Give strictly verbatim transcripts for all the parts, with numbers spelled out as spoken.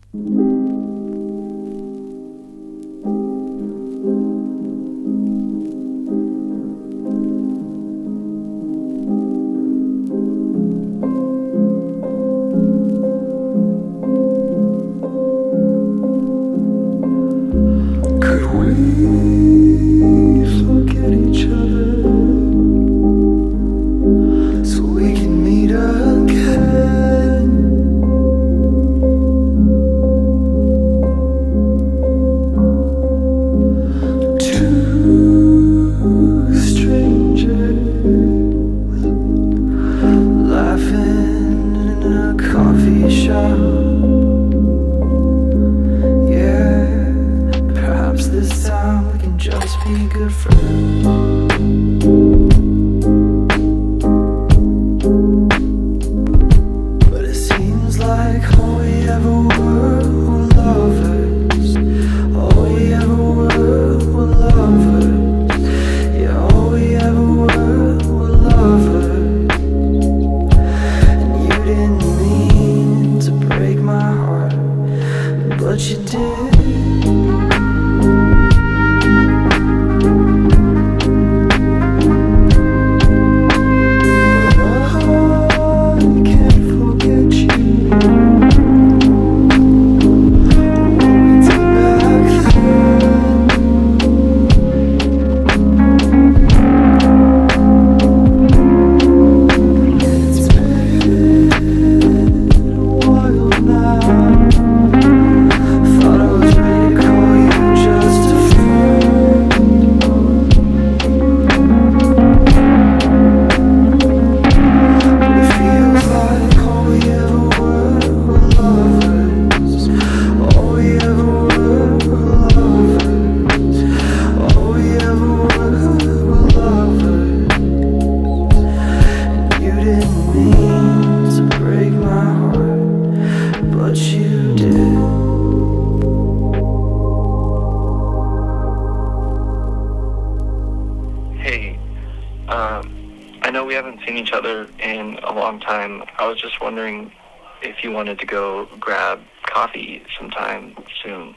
I know we haven't seen each other in a long time. I was just wondering if you wanted to go grab coffee sometime soon.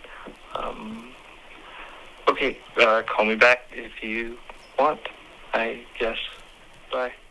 Um, okay, uh, call me back if you want, I guess. Bye.